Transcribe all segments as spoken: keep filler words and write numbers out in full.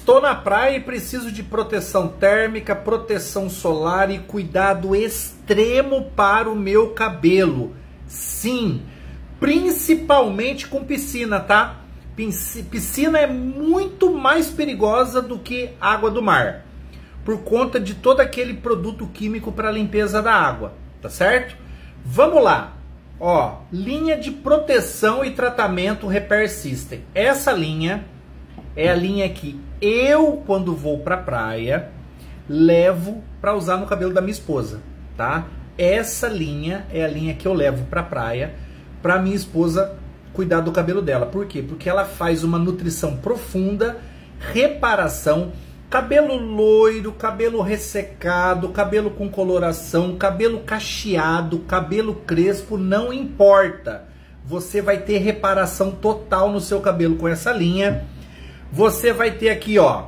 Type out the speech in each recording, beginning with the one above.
Estou na praia e preciso de proteção térmica, proteção solar e cuidado extremo para o meu cabelo. Sim, principalmente com piscina, tá? Piscina é muito mais perigosa do que água do mar, por conta de todo aquele produto químico para limpeza da água, tá certo? Vamos lá. Ó, linha de proteção e tratamento Repair System. Essa linha é a linha que eu, quando vou pra praia, levo para usar no cabelo da minha esposa, tá? Essa linha é a linha que eu levo pra praia pra minha esposa cuidar do cabelo dela. Por quê? Porque ela faz uma nutrição profunda, reparação, cabelo loiro, cabelo ressecado, cabelo com coloração, cabelo cacheado, cabelo crespo, não importa. Você vai ter reparação total no seu cabelo com essa linha. Você vai ter aqui, ó,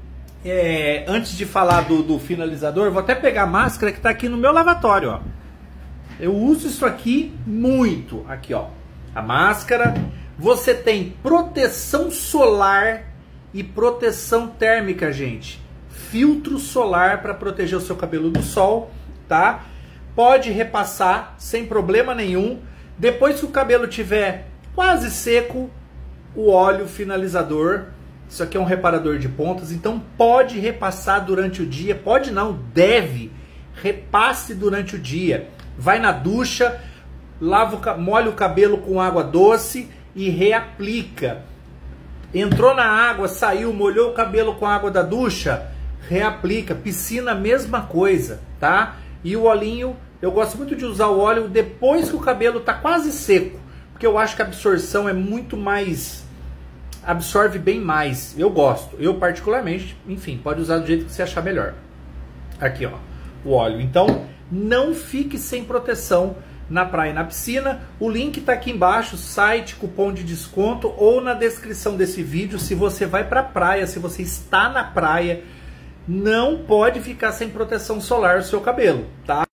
é, antes de falar do, do finalizador, vou até pegar a máscara que tá aqui no meu lavatório, ó. Eu uso isso aqui muito, aqui, ó, a máscara. Você tem proteção solar e proteção térmica, gente. Filtro solar para proteger o seu cabelo do sol, tá? Pode repassar sem problema nenhum. Depois que o cabelo tiver quase seco, o óleo finalizador. Isso aqui é um reparador de pontas, então pode repassar durante o dia. Pode não, deve. Repasse durante o dia. Vai na ducha, lava, molha o cabelo com água doce e reaplica. Entrou na água, saiu, molhou o cabelo com a água da ducha, reaplica. Piscina, mesma coisa, tá? E o olhinho, eu gosto muito de usar o óleo depois que o cabelo tá quase seco, porque eu acho que a absorção é muito mais... absorve bem mais. Eu gosto, eu particularmente, enfim, pode usar do jeito que você achar melhor. Aqui, ó, o óleo. Então, não fique sem proteção na praia e na piscina. O link tá aqui embaixo, site, cupom de desconto, ou na descrição desse vídeo. Se você vai pra praia, se você está na praia, não pode ficar sem proteção solar o seu cabelo, tá?